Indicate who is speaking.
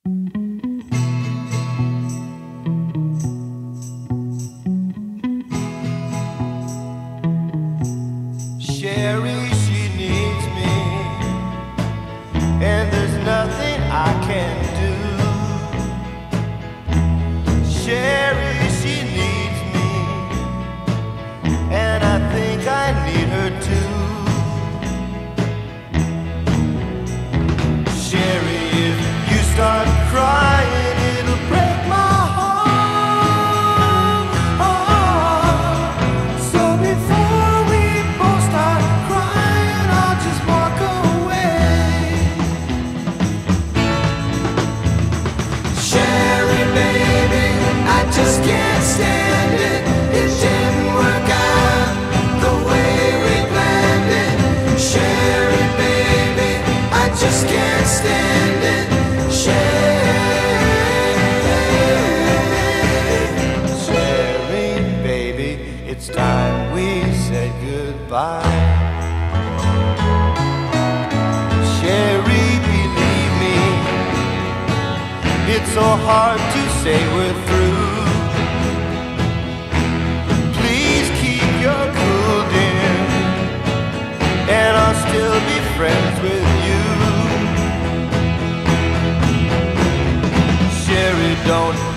Speaker 1: Sherry, she needs me, and there's nothing I can do. Sherry, she needs me, and I think I need her too. Sherry, if you start crying, it'll break my heart. So before we both start crying, I'll just walk away. Sherry, baby, I just can't stand it. It didn't work out the way we planned it. Sherry, baby, I just can't stand it. Sherry, baby, it's time we said goodbye. Sherry, believe me, it's so hard to say we're through. Please keep your cool, dear, and I'll still be friends with you. Sherry, don't